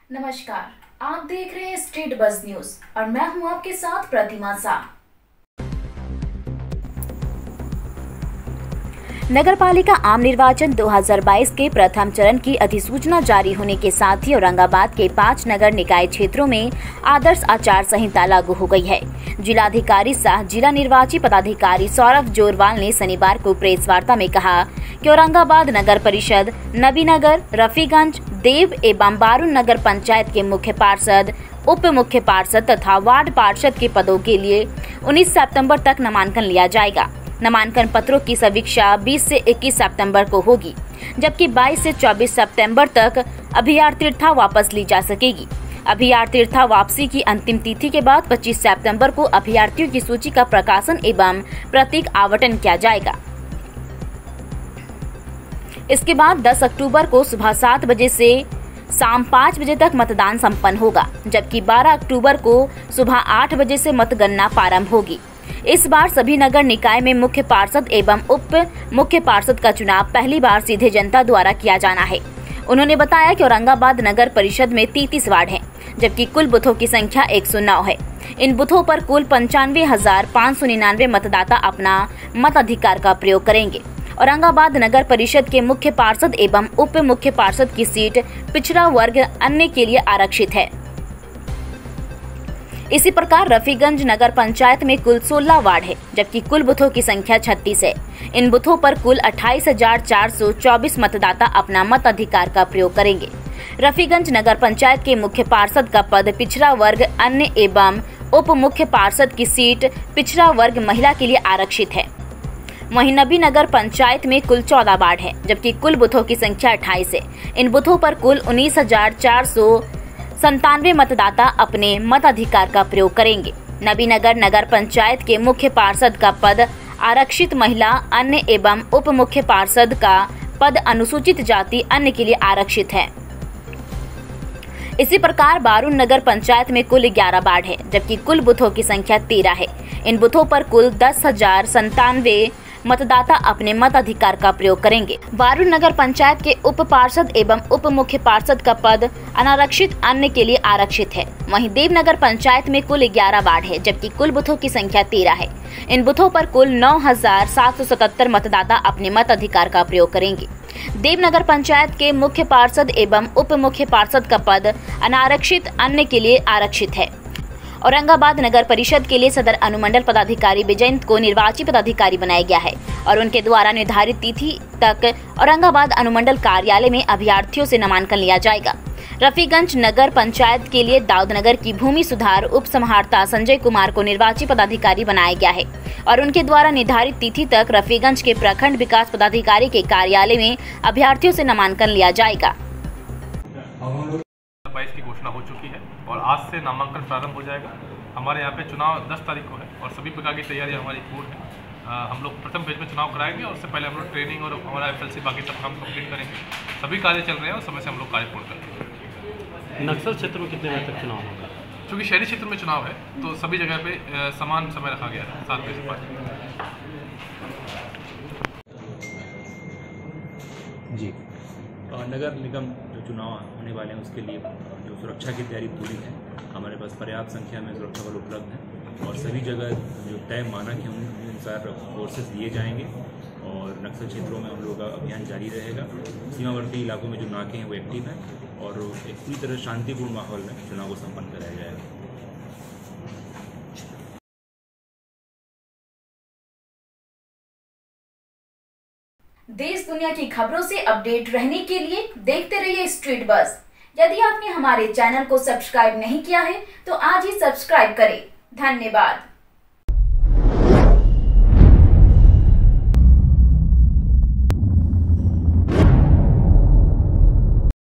नमस्कार, आप देख रहे हैं स्टेट बज़ न्यूज और मैं हूं आपके साथ प्रतिमा शाह। नगरपालिका आम निर्वाचन 2022 के प्रथम चरण की अधिसूचना जारी होने के साथ ही औरंगाबाद के 5 नगर निकाय क्षेत्रों में आदर्श आचार संहिता लागू हो गई है। जिलाधिकारी सह जिला निर्वाची पदाधिकारी सौरभ जोरवाल ने शनिवार को प्रेस वार्ता में कहा कि औरंगाबाद नगर परिषद, नबीनगर, रफीगंज, देव एवं बारून नगर पंचायत के मुख्य पार्षद, उप मुख्य पार्षद तथा वार्ड पार्षद के पदों के लिए 19 सितंबर तक नामांकन लिया जाएगा। नामांकन पत्रों की समीक्षा 20 से 21 सितंबर को होगी, जबकि 22 से 24 सितंबर तक अभ्यर्थिता वापस ली जा सकेगी। अभ्यर्थिता वापसी की अंतिम तिथि के बाद 25 सितंबर को अभ्यर्थियों की सूची का प्रकाशन एवं प्रतीक आवंटन किया जाएगा। इसके बाद 10 अक्टूबर को सुबह 7 बजे से शाम 5 बजे तक मतदान संपन्न होगा, जबकि 12 अक्टूबर को सुबह 8 बजे से मतगणना प्रारंभ होगी। इस बार सभी नगर निकाय में मुख्य पार्षद एवं उप मुख्य पार्षद का चुनाव पहली बार सीधे जनता द्वारा किया जाना है। उन्होंने बताया कि औरंगाबाद नगर परिषद में 33 वार्ड हैं, जबकि कुल बूथों की संख्या 109 है। इन बूथों पर कुल 95,599 मतदाता अपना मताधिकार का प्रयोग करेंगे। औरंगाबाद नगर परिषद के मुख्य पार्षद एवं उप मुख्य पार्षद की सीट पिछड़ा वर्ग अन्य के लिए आरक्षित है। इसी प्रकार रफीगंज नगर पंचायत में कुल 16 वार्ड है, जबकि कुल बूथों की संख्या 36 है। इन बूथों पर कुल 28,424 मतदाता अपना मताधिकार का प्रयोग करेंगे। रफीगंज नगर पंचायत के मुख्य पार्षद का पद पिछड़ा वर्ग अन्य एवं उप मुख्य पार्षद की सीट पिछड़ा वर्ग महिला के लिए आरक्षित है। वहीं नबीनगर पंचायत में कुल 14 वार्ड है, जबकि कुल बूथों की संख्या 28 है। इन बूथों पर कुल 19,497 मतदाता अपने मताधिकार का प्रयोग करेंगे। नबीनगर नगर पंचायत के मुख्य पार्षद का पद आरक्षित महिला अन्य एवं उप मुख्य पार्षद का पद अनुसूचित जाति अन्य के लिए आरक्षित है। इसी प्रकार बारून नगर पंचायत में कुल 11 वार्ड है, जबकि कुल बूथों की संख्या 13 है। इन बूथों पर कुल 10,097 मतदाता अपने मताधिकार का प्रयोग करेंगे। बारून नगर पंचायत के उप पार्षद एवं उप मुख्य पार्षद का पद अनारक्षित अन्य के लिए आरक्षित है। वहीं देवनगर पंचायत में कुल 11 वार्ड है, जबकि कुल बूथों की संख्या 13 है। इन बूथों पर कुल 9,777 मतदाता अपने मताधिकार का प्रयोग करेंगे। देवनगर पंचायत के मुख्य पार्षद एवं उप मुख्य पार्षद का पद अनारक्षित अन्य के लिए आरक्षित है। औरंगाबाद नगर परिषद के लिए सदर अनुमंडल पदाधिकारी विजयंत को निर्वाची पदाधिकारी बनाया गया है और उनके द्वारा निर्धारित तिथि तक औरंगाबाद अनुमंडल कार्यालय में अभ्यर्थियों से नामांकन लिया जाएगा। रफीगंज नगर पंचायत के लिए दाऊदनगर की भूमि सुधार उप समाहर्ता संजय कुमार को निर्वाची पदाधिकारी बनाया गया है और उनके द्वारा निर्धारित तिथि तक रफीगंज के प्रखंड विकास पदाधिकारी के कार्यालय में अभ्यर्थियों से नामांकन लिया जाएगा। की घोषणा हो चुकी है और आज से नामांकन प्रारंभ हो जाएगा। हमारे यहाँ पे चुनाव 10 तारीख को है और सभी प्रकार की तैयारियां हमारी पूर्ण है। हम लोग प्रथम फेज में चुनाव कराएंगे और उससे पहले हम लोग ट्रेनिंग और हमारा FLC बाकी सब काम कंप्लीट करेंगे। सभी कार्य चल रहे हैं और समय से हम लोग कार्य पूर्ण करेंगे। नक्सल क्षेत्र में कितने बजे तक चुनाव होगा? क्योंकि शहरी क्षेत्र में चुनाव है तो सभी जगह पे समान समय रखा गया है, 7 बजे से 5 जी। नगर निगम जो चुनाव होने वाले हैं उसके लिए जो सुरक्षा की तैयारी पूरी है। हमारे पास पर्याप्त संख्या में सुरक्षा बल उपलब्ध हैं और सभी जगह जो तय मानक है उन अनुसार फोर्सेस दिए जाएंगे और नक्सल क्षेत्रों में हम लोग का अभियान जारी रहेगा। सीमावर्ती इलाकों में जो नाके हैं वो एक्टिव हैं और एक पूरी तरह शांतिपूर्ण माहौल में चुनाव को संपन्न कराया जाएगा। देश दुनिया की खबरों से अपडेट रहने के लिए देखते रहिए स्ट्रीट बज़। यदि आपने हमारे चैनल को सब्सक्राइब नहीं किया है तो आज ही सब्सक्राइब करें। धन्यवाद।